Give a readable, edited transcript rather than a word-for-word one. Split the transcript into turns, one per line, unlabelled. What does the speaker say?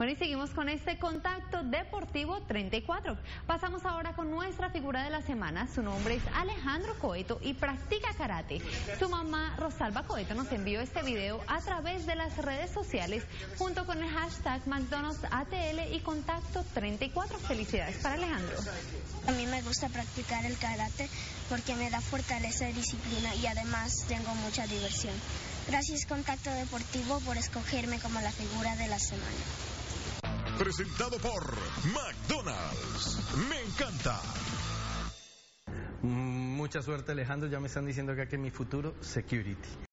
Bueno, y seguimos con este Contacto Deportivo 34. Pasamos ahora con nuestra figura de la semana. Su nombre es Alejandro Coeto y practica karate. Su mamá, Rosalba Coeto, nos envió este video a través de las redes sociales junto con el hashtag McDonald's ATL y Contacto 34. Felicidades para Alejandro.
A mí me gusta practicar el karate porque me da fortaleza y disciplina y además tengo mucha diversión. Gracias Contacto Deportivo por escogerme como la figura de la semana.
Presentado por McDonald's. Me encanta.
Mucha suerte, Alejandro. Ya me están diciendo acá que mi futuro, security.